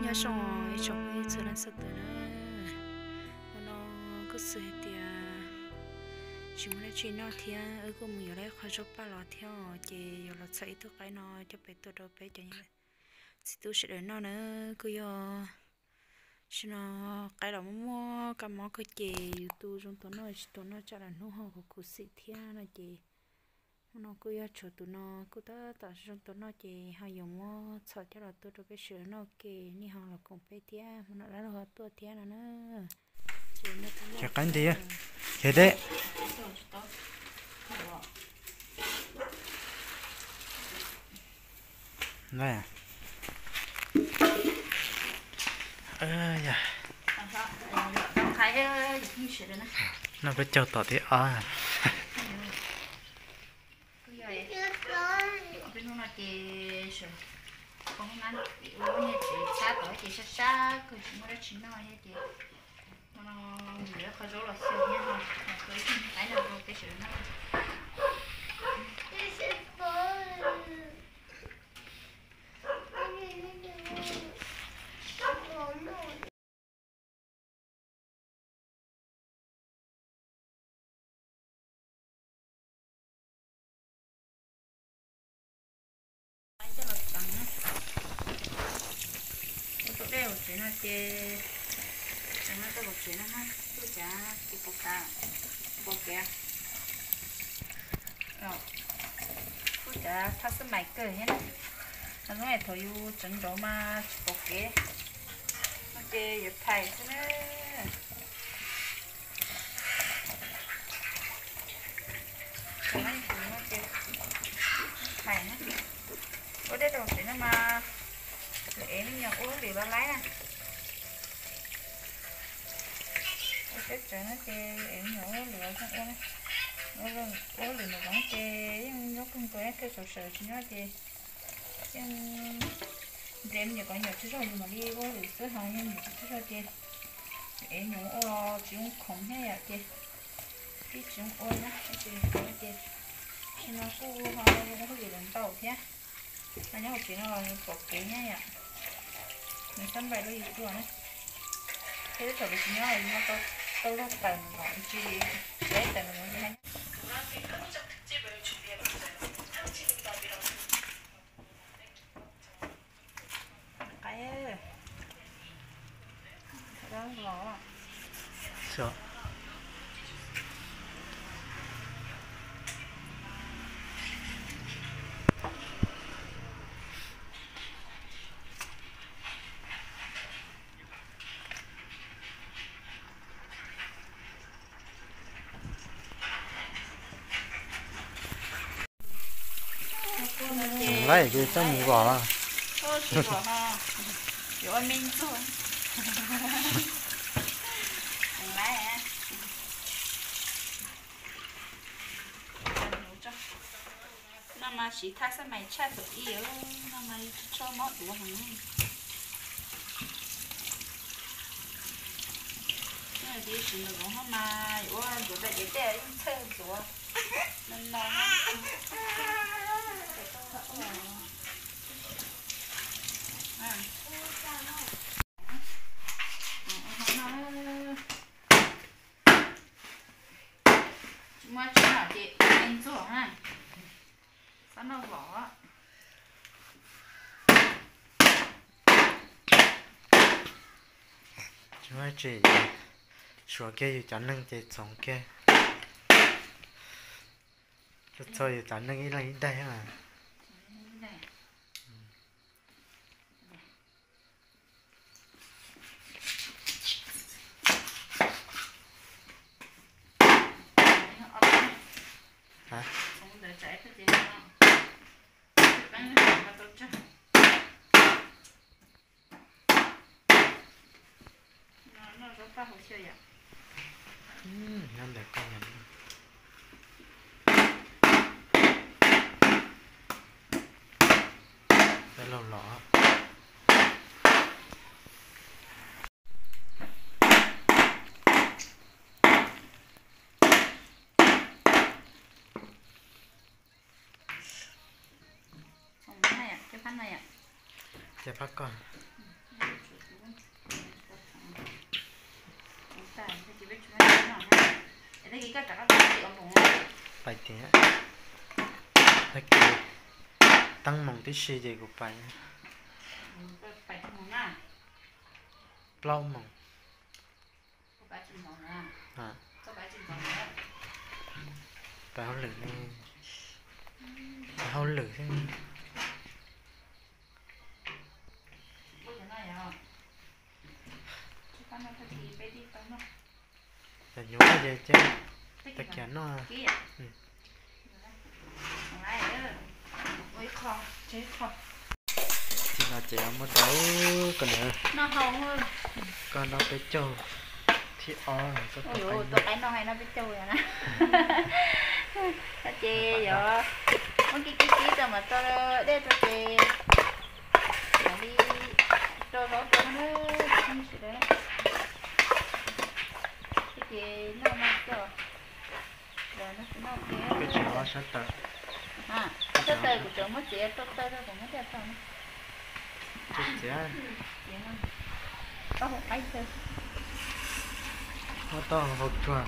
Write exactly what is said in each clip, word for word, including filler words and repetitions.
ya xong xong ấy giờ nó sắp tới nữa nó cứ sửa thì chúng nó chỉ nó thì ở cái mình ở khó chịu ba lọ theo chỉ giờ là xây thức cái nó cho bé tôi đâu bé cho như thì tôi sẽ để nó nữa cứ giờ cho nó cái đó mua cái món cái chị tôi trong tôi nó tôi nó cho là nó họ có sĩ thiên là chị nó cứ giờ cho tụi nó cứ ta ta trong tụi nó chị hay dùng mua sợ cho là tôi đâu biết sửa nó kì ni họ là cùng bé tia nó đã là tôi tia nó nữa chả cắn gì á thế đấy này à ơi da nó có trâu tọt thế à không ăn uống như chị xa tuổi chị xa xa cứ chỉ mới chỉ nói như chị nó nhiều khó dỗ là siêu nha ha cái cái nào cái sự nó đây một chuyện là chị chẳng là tôi một chuyện là tôi chả cái bột ta bột kẹo rồi tôi chả thắt sợi mày cười hết nó nói là thôi u chấn độ mà bột kẹo nó chị giật thầy thế nữa cái này thì nó chị thầy nữa ở đây đồ chuyện nó mà để nó nhập uống thì ba lấy nè cái chuyện nó chê em nhỏ lửa không uống uống uống thì nó vẫn chê nó không có cái sầu sầu chỉ nó chê em nhiều còn nhiều chứ rồi mà đi uống thì sữa hàng nhưng nhiều chứ rồi chê em nhỏ uống chỉ uống không hết à chê cái chuyện uống á cái chuyện nó chê khi nó cứ uống hoa nó có gì làm tàu thế anh nhớ một chuyện nó là bột kỹ nhá ạ mình xăm bài đôi gì nữa thế thì mình nhớ là nó có tôi nó tần gọn chi để tần gọn như thế cái đó lỏ sợ lấy cái trong mũ bò à thôi chị bỏ ha kiểu anh minh thôi lấy à nó mà chỉ thắt sao mày chắc được yếu nó mày cho mót đủ hẳn cái gì chỉ được không mà yếu rồi bây giờ để chơi rồi nên nó mà chỉ là chị anh做哈，三到五。 chúng ta chỉ sửa kia chắn nâng chỉ sống kia cho thôi chắn nâng ý là ý đây à hả năm đẹp con này đây lâu lọ cái này ạ chả phát con biết chúng nó thế nào ha để đây cái cả cái gì ông bụng phải thế phải kêu tăng mong tí xì gì của phải phải không mong à plau mong có cái gì mong à à có cái gì mong à phải hao lử đi phải hao lử thế bây giờ này à chứ con nó thì bé đi con nó là nhớ cái gì chứ tất cả nó kia ừ lại nữa ôi kho chế kho thì là trẻ mới đấu còn nữa nó hồng hơn còn nó cái trâu thì o có ôi tập ôi anh tôi cái nó hay nó biết trâu rồi nè ta chê vậy mấy cái cái cái tao mà tao để tao chê mà đi tao nó tao nó không sự đấy cái chê nó nó tao rồi nó nó cái kia chó sát tật à tao tao của tao mất chê tao tao tao cũng mất chê tao chết chết chê nó có một cái thôi nó to hột chua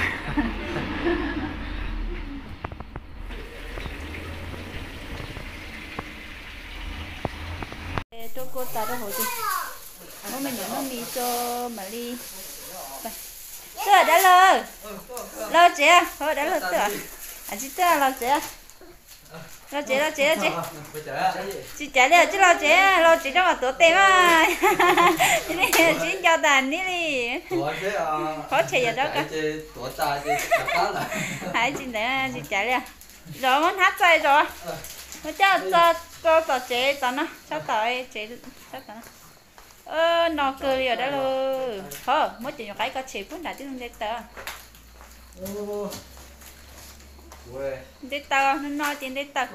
tôi cô ta đâu hồi chứ hôm mình nhớ nó mì cho mà đi tớ đã lơ lơ chị thôi đã lơ tớ à chị tớ lơ chị lơ chị lơ chị lơ chị chị trả lời chứ lơ chị lơ chị trong mà tổ tên mà chị cho đàn đi đi khó chạy ở đó cả hãy chị để chị trả lời rồi muốn hát say rồi nó cho cho cho tao chế tao nó sao tao chế sao tao ơ nó cười ở đó luôn thôi mỗi chuyện cái có chế phun đã chứ không để tao để tao nó nói chuyện để tao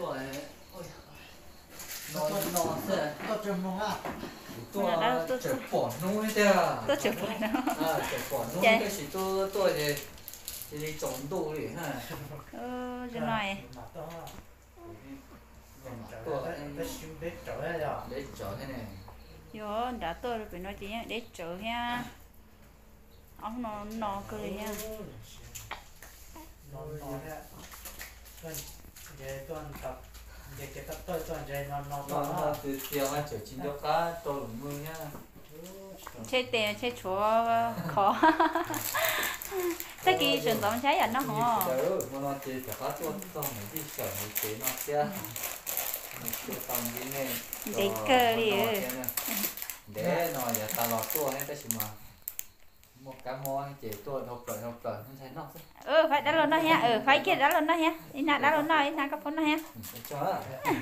nó nó sẽ to chấm mông à tôi chở bỏ nuôi thế tôi chụp rồi nó à chở bỏ nuôi cái gì tôi tôi thì thì trồng đồ đi ha ơ cho nói để chở thế này vô đã tôi rồi phải nói chuyện để chở nha ông nó nó cười nha nó nó thế con về con tập về cái tập tôi toàn về nó nó nó nó nó từ chiều anh chở chín cho cá tôi lủng mưa nhá chơi tiền chơi chúa khó tất kỳ trường tổng cháy à nó hò ừ mà nó chơi chở cá tôi tôi mới đi chở một chế nó kia tôi tầm đi nghe để cơ đi để nó giờ tao lọt tôi hết cái gì mà một cái món chế tôi học rồi học rồi không thấy nó ừ phải đá luôn nó ha ừ phải kia đá luôn nó ha đi nào đá luôn nó đi nào cấp phone nó ha cho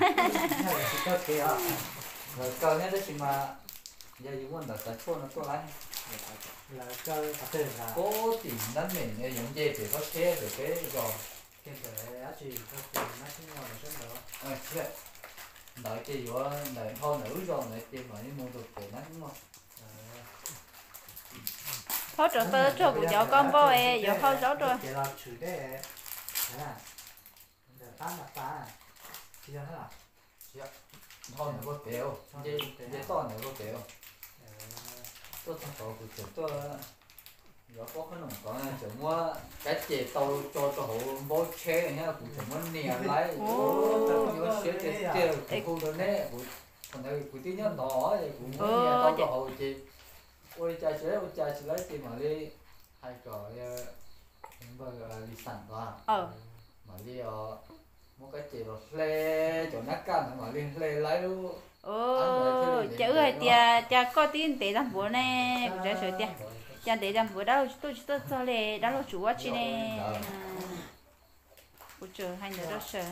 rồi câu này đó chỉ mà giờ dùng con đặt chua nó to lắm là chơi thật tiền là cố tìm đánh mình để dùng dây để có thế để cái rồi cái để á chị có tiền nó cũng ngon là rất nữa ờ chứ đợi cái vụ đợi thôi nữ rồi lại tìm lại mua được để nó đúng không thôi trở tới chỗ của cháu con bố ấy giờ thôi cháu rồi để làm chủ đề thế là để tám mặt ta chỉ là thế nào thôi nó có tiểu dây dây to nó có tiểu tôi thằng cậu của chúng tôi giờ có cái nồng có này chúng mua cái chế tàu cho cho họ bố chế nhá của chúng muốn nè lại nhớ chế chế chế của cô đó nè của còn đây của tí nhớ nó thì cũng muốn nè tao cho họ chế ôi cha chế ôi cha chế lấy tiền mà đi hai cái bây giờ đi sẵn qua mà đi ở một cái chế rồi lê cho nát can mà đi lê lấy luôn ô chữ hay tia tia có tin để làm bữa nè bây giờ sửa tia cha để làm bữa đó tôi tôi cho lệ đó là chủ chi nè bữa chờ hai người đó sửa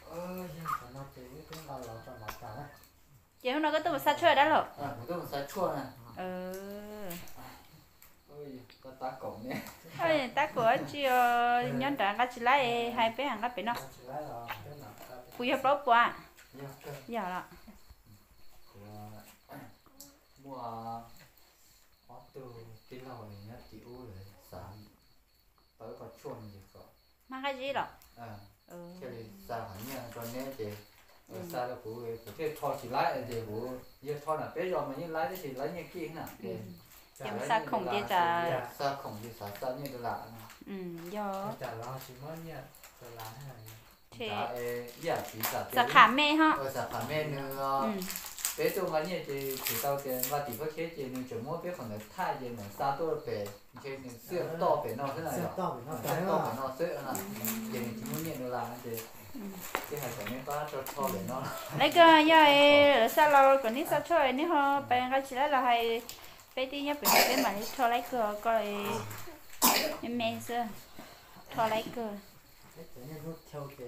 chị hôm nay có tôi một sát chơi đó rồi à một cái một sát chua nè ừ ôi có tá cổng nè thôi ta của chị nhân trạng cái chị lấy hai bé hàng cái bé nó bây giờ bao qua giờ là mua ở từ tí lầu này nhá chị u rồi sáng tới có chuồn gì cả mang cái gì đó à ừ cái này sáng hẳn nha cho nên chị ở xa đó của của cái thò chỉ lái thì của giờ thò là bé rồi mà như lái thì lái như kia nè thì em xa khổng địa trả xa khổng thì xa xa như là ừ do trả lo chỉ mới nhá rồi làm thế này thế dạ ê dạ chỉ xa xa khả mê ha ờ xa khả mê nữa ừ bé tôi mà như thì chỉ tao tiền và chỉ có chế thì mình chỉ mua biết còn là thay thì mình xa tôi bé chế mình xưa to bé nó thế này xe rồi to bị nó xưa cái to mà bé nó xưa là thì mình chỉ muốn nhận được làm thì cái này phải nên có cho cho bé nó lấy cái giờ ấy sao lo còn ní sao chơi ní ho bạn cái chỉ là hay bé đi nhá bé bé mà đi cho lấy cửa coi em mẹ xưa cho lấy cửa theo cái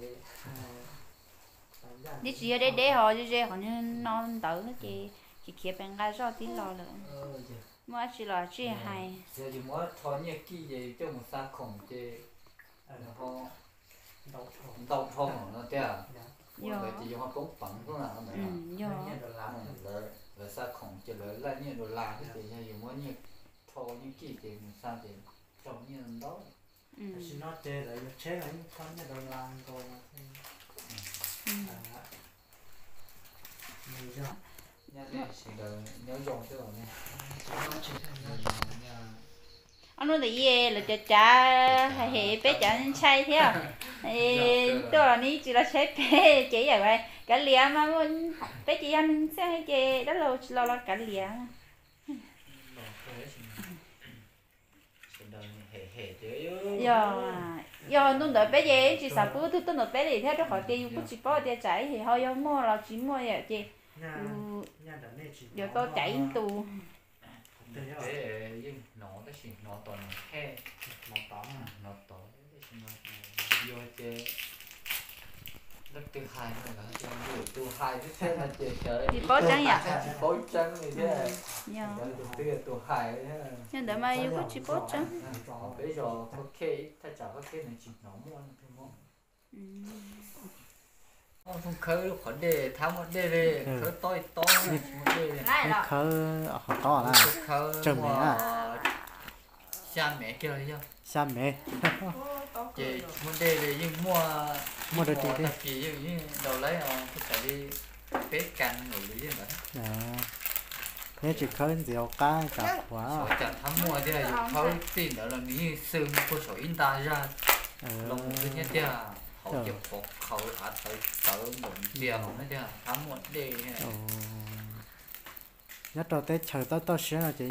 đi chỉ để để họ chứ chứ họ nên non tử nó chỉ chỉ kia bạn cái cho tí lo nữa mà chỉ là chỉ hay giờ thì mua thọ như kia gì cho một xa khổng thì họ đau thong nó thế à rồi chỉ dùng họ cũng phẳng thôi là ừ do là là xa khổng chỉ là lại như đồ làm cái gì như mua như thọ như kia thì một xa thì trồng như đó ừ xin nó chơi lại chế lại con nhà đồ làm rồi nha này chỉ là nhớ dùng chứ còn nha anh nói gì vậy là chả chả hệ bé chả nên chay thế à tôi là ní chỉ là chế bé chỉ vậy cả liền mà muốn bé chỉ ăn sẽ hay chè đó là lo lo cả liền giờ giờ nó đợi bé gì chỉ sợ bữa thứ tôi đợi bé thì theo đó họ đi cũng chỉ bỏ đi chạy thì họ yêu mua là chỉ mua vậy chị giờ tôi chạy tù thế nhưng nó cái gì nó toàn khe nó tóm nó tóm cái gì mà vô chơi đất thứ hai nữa là chơi buổi thứ hai thứ thế là chơi chơi thì bó trắng vậy bó trắng này thế giờ thứ tư thứ hai thế nhưng đợi mai yêu cũng chỉ bó trắng bây giờ có khe ta chả có khe này chỉ nó mua thôi mua không khơi lúc khỏi đề tháo một đề về khơi to to một đề khơi họ to là chừng mẹ à cha mẹ kêu là xa mẹ chị một đề về nhưng mua mua được gì chị như đầu lấy à phải đi bế can ngủ đi vậy thế chỉ khơi rượu cá cả quá sợ chẳng thắng mua thế là khơi tiền đó là như xương của sổ in ta ra lông thứ nhất thế à họ chụp phục khẩu à tới tới một tiền nữa thế à thắng một đề nhất đầu tết chờ tới tới xíu là chỉ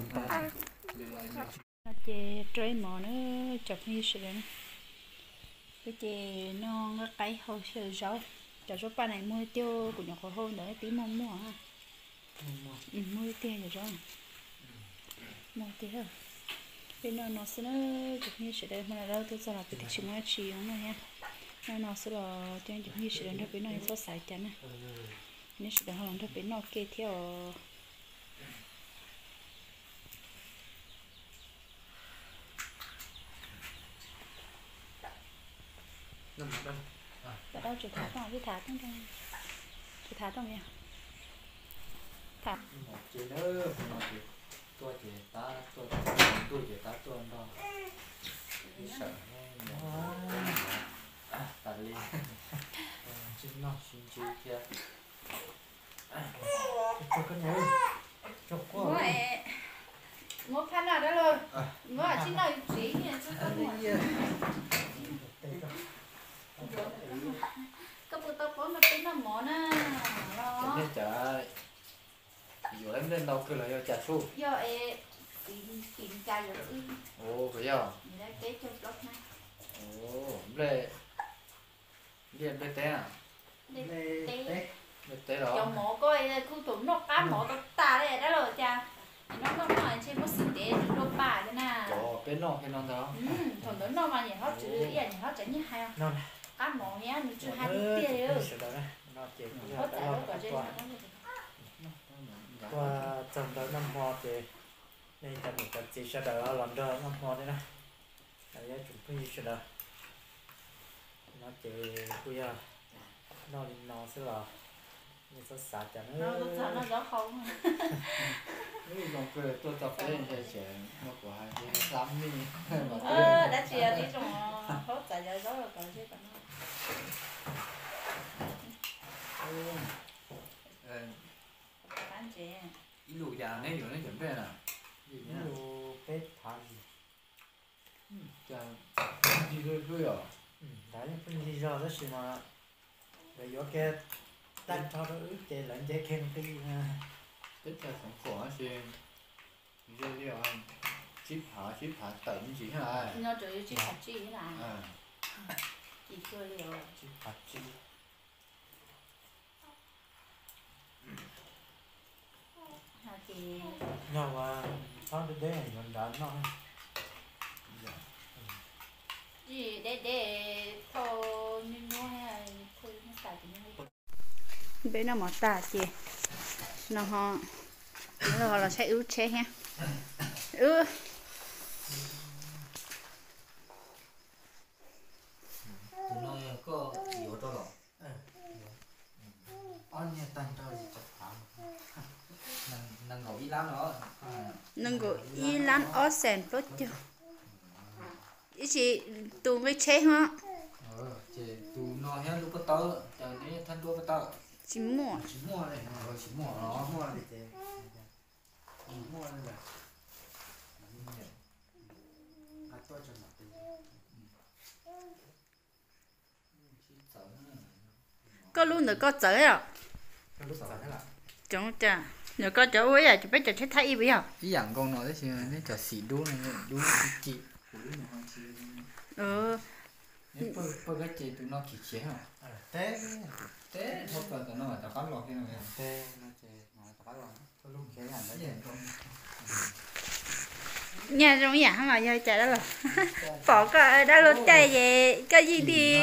chị trôi mỏ nữa chọc như sữa cái chị non cái cái hồ sơ rau cho số ba này mua tiêu của nhà khổ hôn nữa tí mua mua ha ừ, mua tiêu rồi rau mua tiêu bên nó nó sẽ nó chụp như sữa đây mà là đâu tôi sẽ là cái chỉ mua chỉ không này nha nó nó sẽ là trên chụp như sữa đây bên nó sẽ xài chắn này nếu sữa họ làm thôi bên nó kê theo ở đâu chỉ thả vào cái thả trong trong chỉ thả trong nha thả một chị nữa một chị tôi chị ta tôi tôi chị ta tôi đó đi sợ ta đi chính nó xin chị kia cho cái này cho quá mua mua phan nào đó rồi mua ở trên này chỉ nha cho tôi mua có bữa tao có mà tính là món à đó thế chả dù em lên đâu cứ là chả su do em tìm tìm trai rồi ư ồ vậy à người ta kế cho blog này ồ đây điền bên té à tế bên té đó dòng mỏ coi khu tụng nó cá mỏ tao ta đây đó rồi cha nó nó nói trên một sự tế nó bà thế nào ồ bên nó bên nó đó ừ thằng đó nó mà nhà họ chữ ý là nhà họ chữ như hai non cá mỏ nhá nó chữ hai tiếng tiền nữa nó chỉ họ trả nó cả trên qua trong đó năm hoa thì nên cho một cái chỉ sẽ đỡ làm đỡ năm hoa đấy nè đây là chúng tôi sẽ đỡ nó chỉ bây giờ nó nó sẽ là như sẽ xả cho nó nó nó nó gió không cái dòng cười tôi tập lên thì sẽ nó của hai cái lắm đi ờ đã chia đi trong họ trả giờ gió rồi còn chứ còn ờ bán chị ít lụi già này rồi nó chuẩn bị là gì nhá lui lui rồi ừ đấy phân đi do đó xí mà để gió kia tan cho nó ướt chế lẫn chế khen tí tức là sống khổ xem giờ đi rồi chip hạ chip hạ tận chỉ là nó chỉ chỉ hạt chi thế nào à chỉ chơi rồi chỉ hạt chi hạt chi nhau mà nó đến đấy mình đã nói gì để để thôi nhưng nó hay thôi nó xài thì nó bên nó mỏ tả chị nó họ nó là sẽ ướt chế ha ướt tụi nó có nhiều đó rồi ăn nhà tan cho gì chặt phá năng năng ngồi ý lắm đó nâng cổ y lan ở sen tốt chưa ý chị tụ với chế hả ờ chị tụi nó hết lúc có tớ chờ đến thân đua có tớ chỉ mua chỉ mua này rồi chỉ mua nó mua đi chế mua đi là à tôi cho nó đi có luôn được có chở rồi cái lúc sáng là chẳng chả nếu có chở với à chỉ biết chở chế thay bây giờ ý dạng con nói đấy chứ nó chở xì đu này đu chị ừ nếu bơ bơ cái chị tụi nó kỹ chế hả té thế thôi còn tụi nó mà tao bắt lọt thế nào vậy té nó chế nó tao bắt vào tôi lúc chế hẳn đấy nhà trong nhà mà giờ chạy đó là bỏ cái đã lột chạy về cái gì thì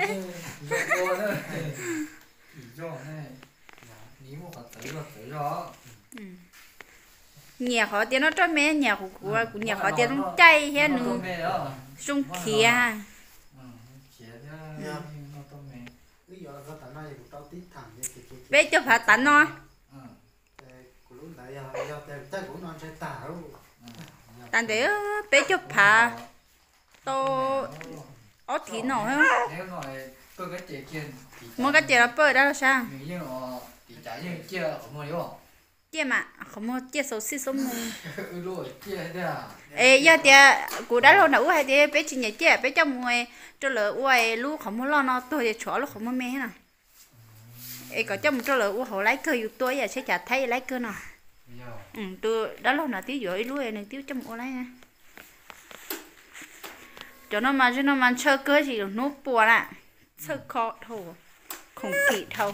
nhà họ tiền nó cho mẹ nhà của của của nhà họ tiền nó chạy hết nữa sung khía bây giờ có tận này cũng tao tít thẳng như cái cái bé cho phải tận nó của lúc nãy giờ giờ thì chắc cũng non sẽ tảo tận để bé cho phải to ở thì nó ha nếu nói tôi cái chuyện kia mua cái chuyện là bơi đó là sao mình như nó thì trái như kia ở ngoài đó chia mà không mua chia số xí số mù ừ rồi kia thế à ê giờ thì cụ đã lâu nữa hay thì bé chỉ nhảy chia bé cho mua cho lỡ uai lu không mua lo nó tôi thì chó lúc không mua mẹ nào ê có cho một cho lỡ u họ lấy cơ yêu tôi giờ sẽ trả thay lấy cơ nào ừ tôi đã lâu nào tí rồi lu này tiêu cho một lấy nha cho nó mà cho nó mà chơi cơ gì được nốt bùa lại chơi khó thầu không kỹ thầu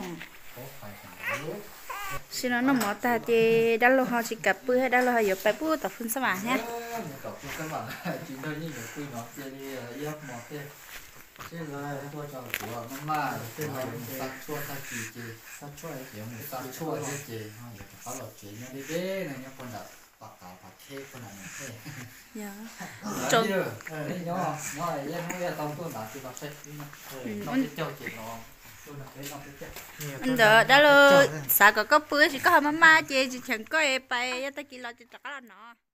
xin nó nó mở ta thì đã lâu họ chỉ cặp bữa hay đã lâu họ giờ phải bữa tập phun sao nhé các bạn chỉ đơn như những quy nó kia đi yếm một thế thế rồi tôi cho của mama thế rồi sát chua sát gì gì sát chua ấy kiểu mình sát chua thế gì ha giờ có lọ chuyện như thế đấy này nhá con đã bạc cào bạc khê con này thế dạ trộn đấy nhỏ nhỏ ấy em không biết tao tôi đã tôi đã xét nó biết cho chuyện nó anh đỡ đã lâu sao có có bữa chỉ có mama chị chỉ chẳng có em bay ta chỉ lo chỉ chắc là nó